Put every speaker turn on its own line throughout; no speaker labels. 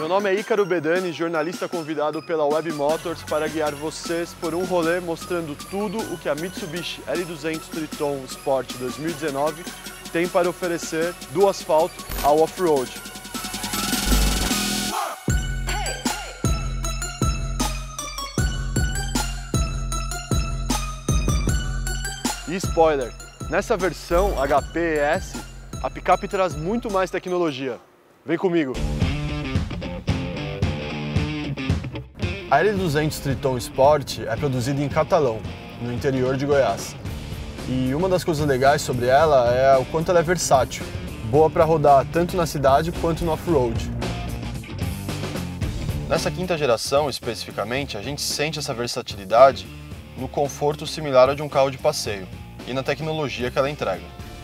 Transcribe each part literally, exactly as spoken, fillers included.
Meu nome é Ícaro Bedani, jornalista convidado pela Web Motors para guiar vocês por um rolê mostrando tudo o que a Mitsubishi L duzentos Triton Sport dois mil e dezenove tem para oferecer do asfalto ao off-road. E spoiler, nessa versão H P E S, a picape traz muito mais tecnologia. Vem comigo! A L duzentos Triton Sport é produzida em Catalão, no interior de Goiás. E uma das coisas legais sobre ela é o quanto ela é versátil, boa para rodar tanto na cidade quanto no off-road. Nessa quinta geração, especificamente, a gente sente essa versatilidade no conforto similar ao de um carro de passeio e na tecnologia que ela entrega.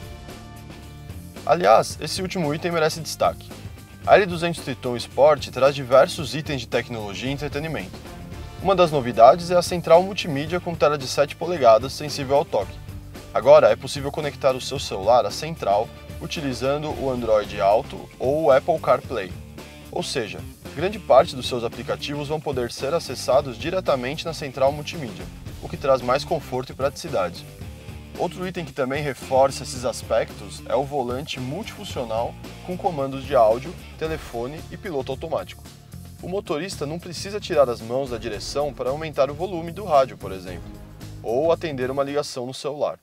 Aliás, esse último item merece destaque. A L duzentos Triton Sport traz diversos itens de tecnologia e entretenimento. Uma das novidades é a central multimídia com tela de sete polegadas sensível ao toque. Agora é possível conectar o seu celular à central utilizando o Android Auto ou o Apple CarPlay. Ou seja, grande parte dos seus aplicativos vão poder ser acessados diretamente na central multimídia, o que traz mais conforto e praticidade. Outro item que também reforça esses aspectos é o volante multifuncional com comandos de áudio, telefone e piloto automático. O motorista não precisa tirar as mãos da direção para aumentar o volume do rádio, por exemplo, ou atender uma ligação no celular.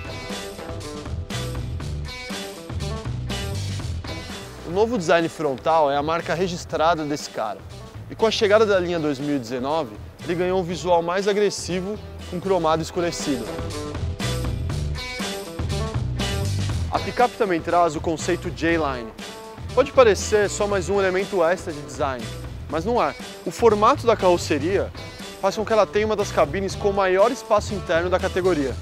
O novo design frontal é a marca registrada desse cara. E com a chegada da linha dois mil e dezenove, ele ganhou um visual mais agressivo com cromado escurecido. A picape também traz o conceito J-Line. Pode parecer só mais um elemento extra de design, mas não é. O formato da carroceria faz com que ela tenha uma das cabines com o maior espaço interno da categoria.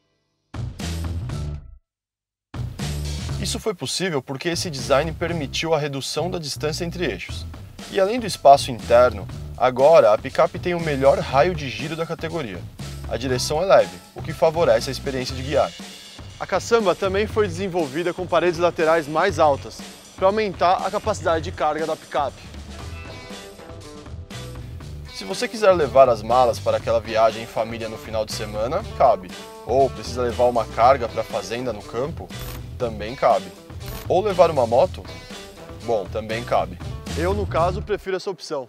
Isso foi possível porque esse design permitiu a redução da distância entre eixos. E além do espaço interno, agora a picape tem o melhor raio de giro da categoria. A direção é leve, o que favorece a experiência de guiar. A caçamba também foi desenvolvida com paredes laterais mais altas, para aumentar a capacidade de carga da picape. Se você quiser levar as malas para aquela viagem em família no final de semana, cabe. Ou precisa levar uma carga para a fazenda no campo, também cabe. Ou levar uma moto, bom, também cabe. Eu, no caso, prefiro essa opção.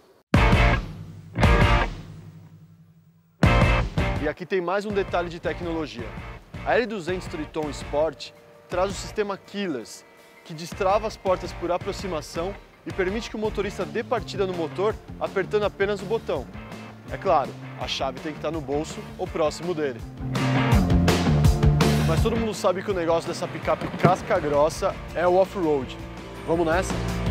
E aqui tem mais um detalhe de tecnologia. A L duzentos Triton Sport traz o sistema Keyless, que destrava as portas por aproximação e permite que o motorista dê partida no motor apertando apenas o botão. É claro, a chave tem que estar no bolso ou próximo dele. Mas todo mundo sabe que o negócio dessa picape casca grossa é o off-road. Vamos nessa?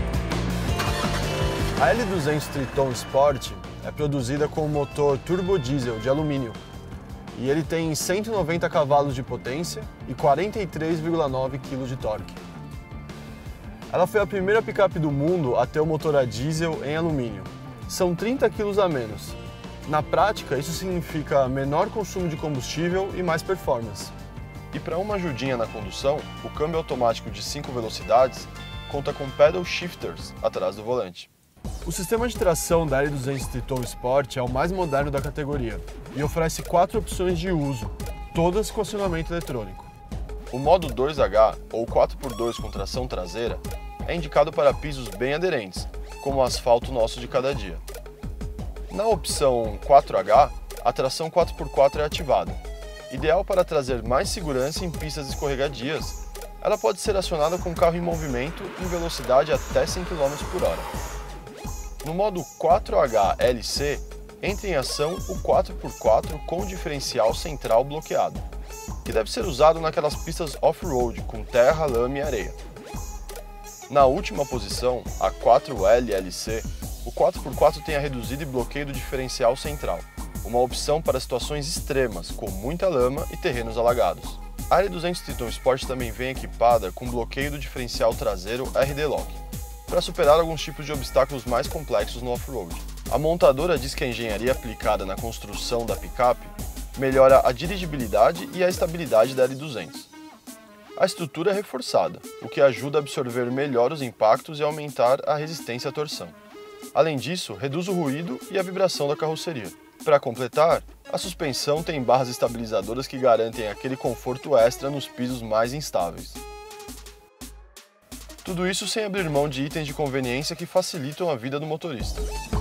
A L duzentos Triton Sport é produzida com um motor turbo diesel de alumínio. E ele tem cento e noventa cavalos de potência e quarenta e três vírgula nove quilos de torque. Ela foi a primeira picape do mundo a ter o motor a diesel em alumínio. São trinta quilos a menos. Na prática, isso significa menor consumo de combustível e mais performance. E para uma ajudinha na condução, o câmbio automático de cinco velocidades conta com pedal shifters atrás do volante. O sistema de tração da L duzentos Triton Sport é o mais moderno da categoria e oferece quatro opções de uso, todas com acionamento eletrônico. O modo dois H, ou quatro por dois com tração traseira, é indicado para pisos bem aderentes, como o asfalto nosso de cada dia. Na opção quatro H, a tração quatro por quatro é ativada. Ideal para trazer mais segurança em pistas escorregadias, ela pode ser acionada com o carro em movimento em velocidade até cem quilômetros por hora. No modo quatro H L C, entra em ação o quatro por quatro com diferencial central bloqueado, que deve ser usado naquelas pistas off-road com terra, lama e areia. Na última posição, a quatro L L C, o quatro por quatro tem a reduzido e bloqueio do diferencial central, uma opção para situações extremas, com muita lama e terrenos alagados. A L duzentos Triton Sport também vem equipada com bloqueio do diferencial traseiro R D Lock, para superar alguns tipos de obstáculos mais complexos no off-road. A montadora diz que a engenharia aplicada na construção da picape melhora a dirigibilidade e a estabilidade da L duzentos. A estrutura é reforçada, o que ajuda a absorver melhor os impactos e aumentar a resistência à torção. Além disso, reduz o ruído e a vibração da carroceria. Para completar, a suspensão tem barras estabilizadoras que garantem aquele conforto extra nos pisos mais instáveis. Tudo isso sem abrir mão de itens de conveniência que facilitam a vida do motorista.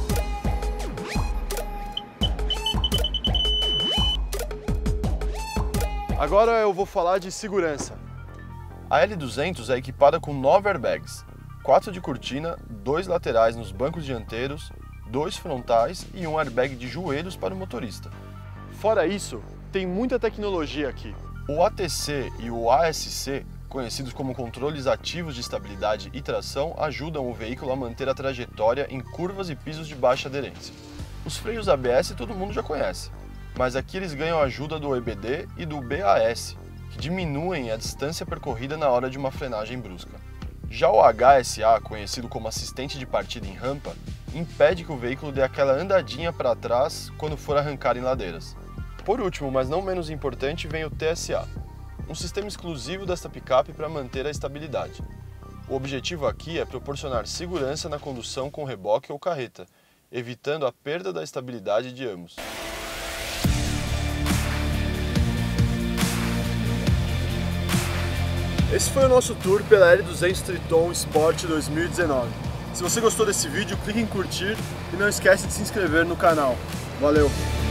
Agora eu vou falar de segurança. A L duzentos é equipada com nove airbags, quatro de cortina, dois laterais nos bancos dianteiros, dois frontais e um airbag de joelhos para o motorista. Fora isso, tem muita tecnologia aqui. O A T C e o A S C, conhecidos como controles ativos de estabilidade e tração, ajudam o veículo a manter a trajetória em curvas e pisos de baixa aderência. Os freios A B S todo mundo já conhece, mas aqui eles ganham a ajuda do E B D e do B A S, que diminuem a distância percorrida na hora de uma frenagem brusca. Já o H S A, conhecido como assistente de partida em rampa, impede que o veículo dê aquela andadinha para trás quando for arrancar em ladeiras. Por último, mas não menos importante, vem o T S A, um sistema exclusivo desta picape para manter a estabilidade. O objetivo aqui é proporcionar segurança na condução com reboque ou carreta, evitando a perda da estabilidade de ambos. Esse foi o nosso tour pela L duzentos Triton Sport dois mil e dezenove. Se você gostou desse vídeo, clique em curtir e não esquece de se inscrever no canal. Valeu!